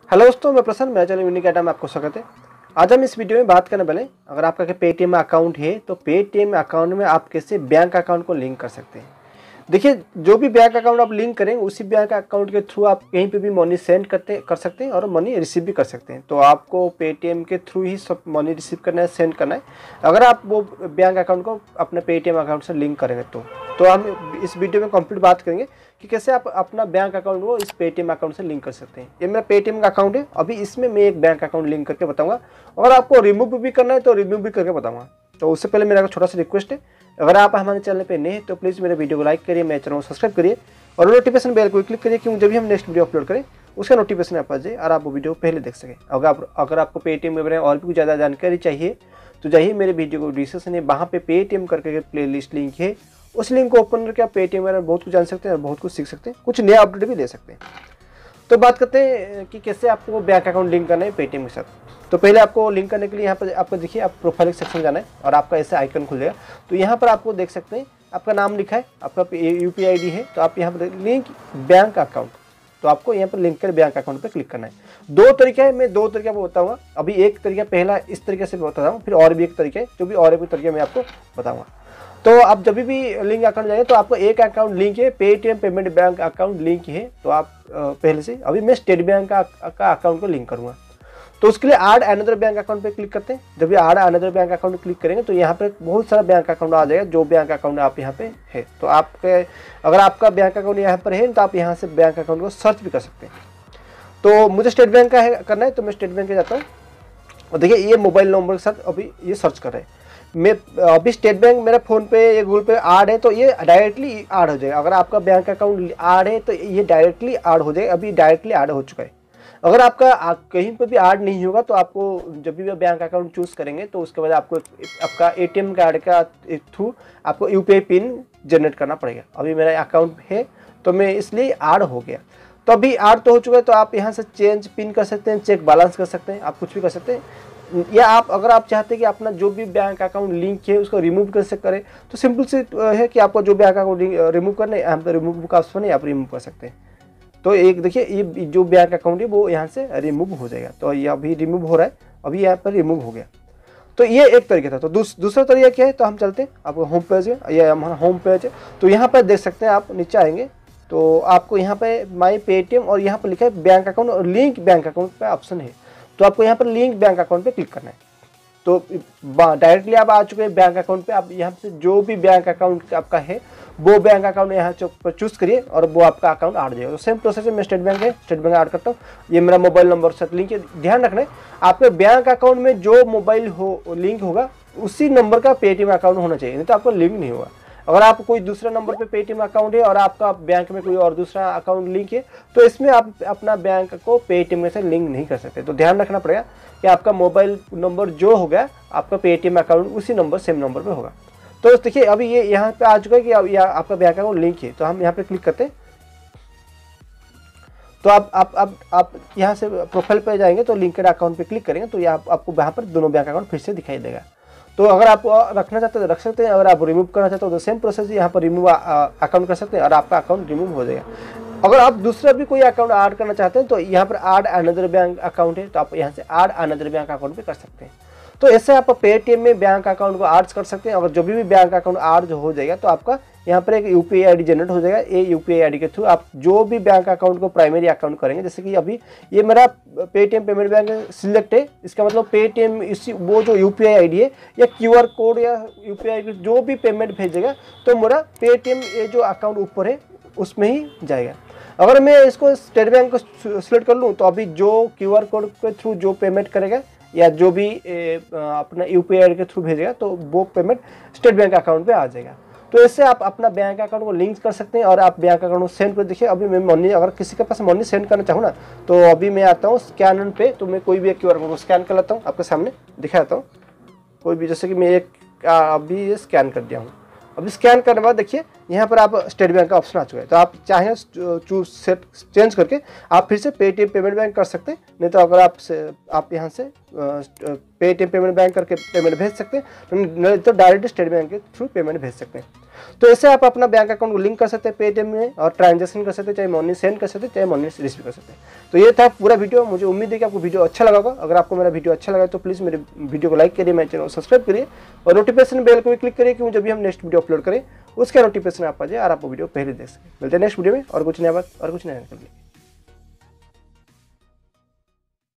Hello दोस्तों, मैं प्रसन्न, मेरा चैनल यूनिक में आपको स्वागत है। आज हम इस वीडियो में बात करने वाले अगर आपका पेटीएम अकाउंट है तो पेटीएम अकाउंट में आप कैसे बैंक अकाउंट को लिंक कर सकते हैं। देखिए, जो भी बैंक अकाउंट आप लिंक करेंगे उसी बैंक अकाउंट के थ्रू आप कहीं पे भी मनी सेंड कर सकते हैं और मनी रिसीव भी कर सकते हैं। तो आपको पेटीएम के थ्रू ही सब मनी रिसीव करना है, सेंड करना है, अगर आप वो बैंक अकाउंट को अपने पेटीएम अकाउंट से लिंक करेंगे तो हम इस वीडियो में कंप्लीट बात करेंगे कि कैसे आप अपना बैंक अकाउंट को इस पेटीएम अकाउंट से लिंक कर सकते हैं। ये मेरा पेटीएम का अकाउंट है, अभी इसमें मैं एक बैंक अकाउंट लिंक करके बताऊंगा। अगर आपको रिमूव भी करना है तो रिमूव भी करके बताऊंगा। तो उससे पहले मेरा छोटा सा रिक्वेस्ट है, अगर आप हमारे चैनल पे नए हैं तो प्लीज़ मेरे वीडियो को लाइक करिए, मेरे चैनल को सब्सक्राइब करिए और नोटिफिकेशन बेल को क्लिक करिए कि जब भी हम नेक्स्ट वीडियो अपलोड करें उसका नोटिफिकेशन आप आ जाए और आप वो वीडियो पहले देख सकें। अगर आपको पेटीएम के बारे में और भी कुछ ज़्यादा जानकारी चाहिए तो जाइए मेरे वीडियो को डिस्क्रिप्शन है, वहाँ पे पेटीएम करके प्ले लिस्ट लिंक है, उस लिंक को ओपन करके आप पेटीएम में बहुत कुछ जान सकते हैं और बहुत कुछ सीख सकते हैं, कुछ नया अपडेट भी ले सकते हैं। तो बात करते हैं कि कैसे आपको बैंक अकाउंट लिंक करना है पेटीएम के साथ। तो पहले आपको लिंक करने के लिए यहाँ पर आपको देखिए, आप प्रोफाइल सेक्शन जाना है और आपका ऐसे आइकन खुल जाएगा। तो यहाँ पर आपको देख सकते हैं आपका नाम लिखा है, आपका यूपीआई आईडी है, तो आप यहाँ पर लिंक बैंक अकाउंट, तो आपको यहाँ पर लिंक कर बैंक अकाउंट पर क्लिक करना है। दो तरीका है, मैं दो तरीका बताऊँगा। अभी एक तरीका पहला इस तरीके से बताता हूँ, फिर और भी एक तरीका है जो भी और एक तरीका मैं आपको बताऊँगा। तो आप जब भी लिंक अकाउंट जाएंगे तो आपको एक अकाउंट लिंक है, Paytm payment bank account link है। तो आप पहले से अभी मैं स्टेट बैंक का अकाउंट को लिंक करूँगा। तो उसके लिए ऐड अनदर बैंक अकाउंट पे क्लिक करते हैं। जब भी add another bank account click करेंगे तो यहाँ पे बहुत सारा बैंक अकाउंट आ जाएगा, जो बैंक अकाउंट आप यहाँ पे है। तो आपके अगर आपका बैंक अकाउंट यहाँ पर है तो आप यहाँ से बैंक अकाउंट को सर्च भी कर सकते हैं। तो मुझे स्टेट बैंक का करना है तो मैं स्टेट बैंक पे जाता हूँ और देखिए ये मोबाइल नंबर के साथ अभी ये सर्च कर रहे हैं। मैं अभी स्टेट बैंक मेरा फ़ोन पे या गूगल पे ऐड है तो ये डायरेक्टली ऐड हो जाएगा। अगर आपका बैंक अकाउंट ऐड है तो ये डायरेक्टली ऐड हो जाएगा, अभी डायरेक्टली ऐड हो चुका है। अगर आपका कहीं पर भी ऐड नहीं होगा तो आपको जब भी बैंक अकाउंट चूज़ करेंगे तो उसके बाद आपको आपका एटीएम कार्ड का थ्रू आपको यूपीआई पिन जनरेट करना पड़ेगा। अभी मेरा अकाउंट है तो मैं इसलिए ऐड हो गया। तो अभी ऐड तो हो चुका है, तो आप यहाँ से चेंज पिन कर सकते हैं, चेक बैलेंस कर सकते हैं, आप कुछ भी कर सकते हैं। या आप अगर आप चाहते हैं कि अपना जो भी बैंक अकाउंट लिंक है उसको रिमूव कैसे करें, तो सिंपल से है कि आपको जो बैंक अकाउंट रिमूव करना है, यहाँ पर रिमूव का ऑप्शन है, आप रिमूव कर सकते हैं। तो एक देखिए ये जो बैंक अकाउंट है वो यहाँ से रिमूव हो जाएगा। तो ये अभी रिमूव हो रहा है, अभी यहाँ पर रिमूव हो गया। तो ये एक तरीका था। तो दूसरा तरीका क्या है, तो हम चलते हैं आपको होम पेज है, ये हमारा होम पेज है। तो यहाँ पर देख सकते हैं, आप नीचे आएंगे तो आपको यहाँ पे माई पेटीएम और यहाँ पर लिखा है बैंक अकाउंट और लिंक बैंक अकाउंट पे ऑप्शन है। तो आपको यहाँ पर लिंक बैंक अकाउंट पे क्लिक करना है। तो डायरेक्टली आप आ चुके हैं बैंक अकाउंट पे। आप यहाँ से जो भी बैंक अकाउंट आपका है वो बैंक अकाउंट यहाँ पर चूज करिए और वो आपका अकाउंट ऐड हो जाएगा। तो सेम प्रोसेस है, मैं स्टेट बैंक है, स्टेट बैंक ऐड करता हूँ। ये मेरा मोबाइल नंबर से लिंक है। ध्यान रखना है आपके बैंक अकाउंट में जो मोबाइल हो लिंक होगा उसी नंबर का पेटीएम अकाउंट होना चाहिए, नहीं तो आपका लिंक नहीं होगा। अगर आप कोई दूसरा नंबर पे पेटीएम अकाउंट है और आपका बैंक में कोई और दूसरा अकाउंट लिंक है तो इसमें आप अपना बैंक को पेटीएम में से लिंक नहीं कर सकते। तो ध्यान रखना पड़ेगा कि आपका मोबाइल नंबर जो होगा आपका पेटीएम अकाउंट उसी नंबर सेम नंबर पे होगा। तो देखिए अभी ये यहाँ पे आ चुका है कि आपका बैंक अकाउंट लिंक है। तो हम यहाँ पे क्लिक करते हैं तो आप यहाँ से प्रोफाइल पे जाएंगे तो लिंक्ड अकाउंट पे क्लिक करेंगे तो आपको वहाँ पर दोनों बैंक अकाउंट फिर से दिखाई देगा। तो अगर आप रखना चाहते हैं तो रख सकते हैं, अगर आप रिमूव करना चाहते हो तो सेम प्रोसेस यहाँ पर रिमूव अकाउंट कर सकते हैं और आपका अकाउंट रिमूव हो जाएगा। अगर आप दूसरा भी कोई अकाउंट ऐड करना चाहते हैं तो यहाँ पर ऐड अनदर बैंक अकाउंट है, तो आप यहाँ से ऐड अनदर बैंक अकाउंट भी कर सकते हैं। तो ऐसे आप पेटीएम में बैंक अकाउंट को ऐड कर सकते हैं। अगर जो भी बैंक अकाउंट ऐड हो जाएगा तो आपका यहाँ पर एक यूपीआई आईडी जनरेट हो जाएगा। ये यूपीआई आईडी के थ्रू आप जो भी बैंक अकाउंट को प्राइमरी अकाउंट करेंगे, जैसे कि अभी ये मेरा पेटीएम पेमेंट बैंक सिलेक्ट है, इसका मतलब पेटीएम इसी वो जो यूपीआई आईडी है या क्यूआर कोड या यूपीआई जो भी पेमेंट भेजेगा तो मेरा पेटीएम ये जो अकाउंट ऊपर है उसमें ही जाएगा। अगर मैं इसको स्टेट बैंक को सिलेक्ट कर लूँ तो अभी जो क्यूआर कोड के थ्रू जो पेमेंट करेगा या जो भी अपना यूपीआई आईडी के थ्रू भेजेगा तो वो पेमेंट स्टेट बैंक अकाउंट पे आ जाएगा। तो ऐसे आप अपना बैंक अकाउंट को लिंक कर सकते हैं और आप बैंक अकाउंट को सेंड कर। देखिए अभी मैं मनी, अगर किसी के पास मनी सेंड करना चाहूँ ना तो अभी मैं आता हूँ स्कैनर पे, तो मैं कोई भी क्यूआर कोड को स्कैन कर लेता हूँ, आपके सामने दिखाता हूँ कोई भी। जैसे कि मैं एक अभी स्कैन कर दिया हूँ। अभी स्कैन करने के बाद देखिए यहाँ पर आप स्टेट बैंक का ऑप्शन आ चुका है। तो आप चाहें चेंज करके आप फिर से पेटीएम पेमेंट बैंक कर सकते हैं, नहीं तो अगर आप यहाँ से पेटीएम पेमेंट बैंक करके पेमेंट भेज सकते हैं, नहीं तो डायरेक्ट स्टेट बैंक के थ्रू पेमेंट भेज सकते हैं। तो ऐसे आप अपना बैंक अकाउंट को लिंक कर सकते हैं पेटीएम में और ट्रांजेक्शन कर सकते हैं, चाहे मनी सेंड कर सकते हैं, चाहे मनी रिसीव कर सकते हैं। तो ये था पूरा वीडियो। मुझे उम्मीद है कि आपको वीडियो अच्छा लगा होगा। अगर आपको मेरा वीडियो अच्छा लगा तो प्लीज़ मेरे वीडियो को लाइक करिए, मेरे चैनल को सब्सक्राइब करिए और नोटिफिकेशन बेल को भी क्लिक करिए कि जब भी हम नेक्स्ट वीडियो अपलोड करें उसका नोटिफिकेशन आप आ जाए और आपको वीडियो पहले देख सकें। मिलते हैं नेक्स्ट वीडियो में और कुछ नया बात और कुछ नया निकल